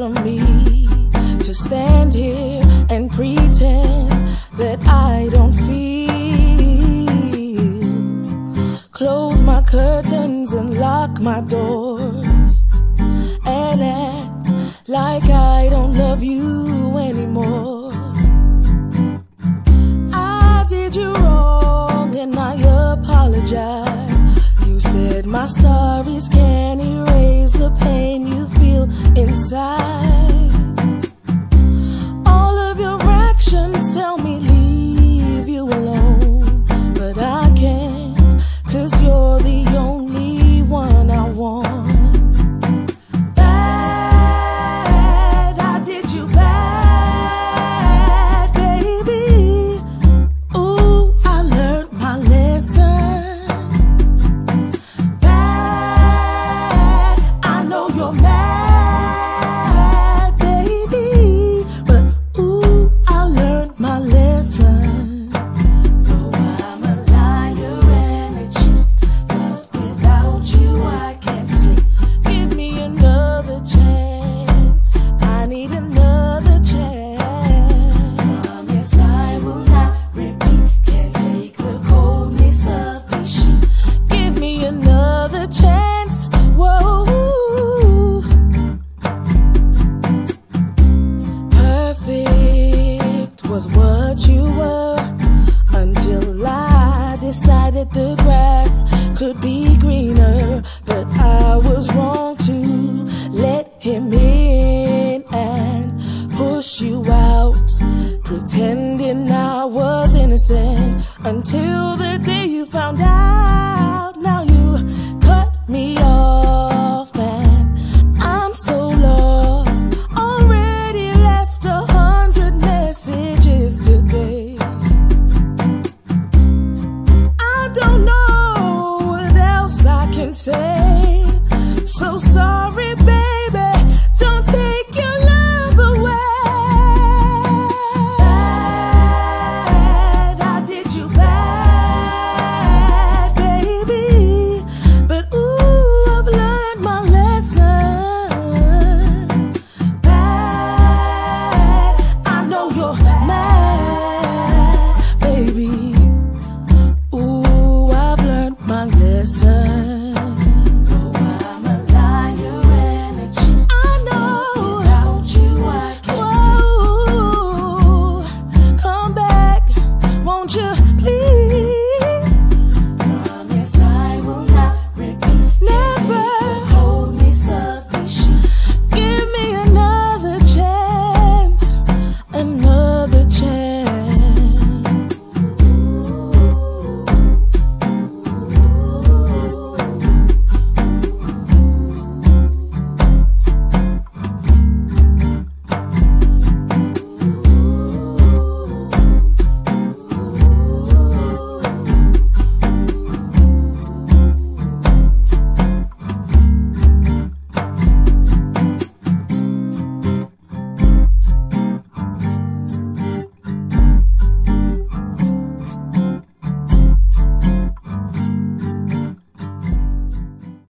from me to stand here and pretend that I don't feel. Close my curtains and lock my doors and act like I don't love you anymore. I did you wrong and I apologize. You said my sorries can't erase the pain you feel inside. All of your actions tell me leave you alone, but I can't, 'cause you're the only one I want. Bad, I did you bad, baby. Ooh, I learned my lesson. Bad, I know you're mad, baby, but ooh, I learned my lesson. Though I'm a liar and a cheat, but without you I can't sleep. Give me another chance, I need another chance. Promise I will not repeat, can't take the coldness of these sheets. Give me another chance, whoa. Perfect was what you were, until I decided the grass could be greener. But I was wrong to let him in and push you out, pretending I was innocent, until the day you found out.